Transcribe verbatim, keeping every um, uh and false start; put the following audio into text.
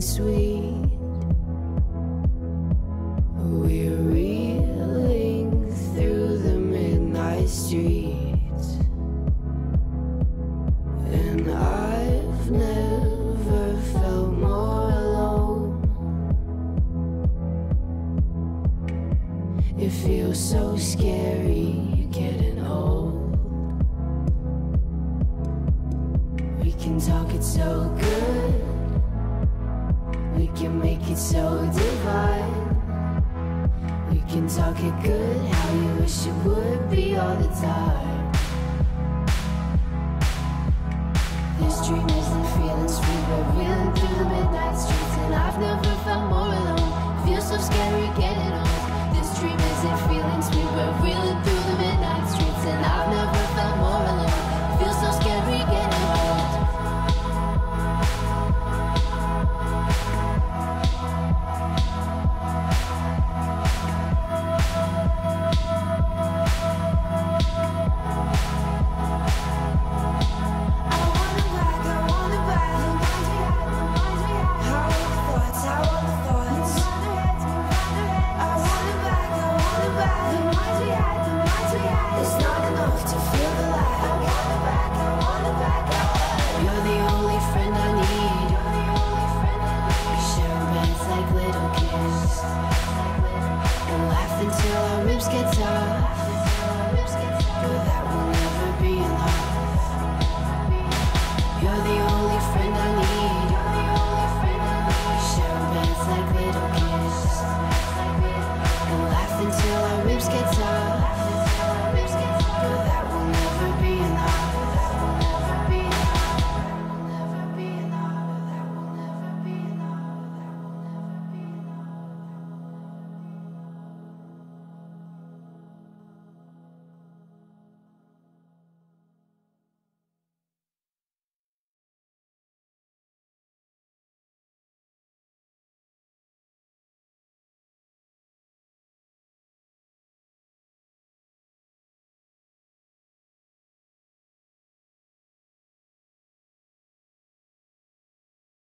sweet. We're reeling through the midnight streets, and I've never felt more alone. It feels so scary getting old. We can talk it so good, we can make it so divine. We can talk it good, how you wish it would be all the time. This dream isn't feeling sweet, but real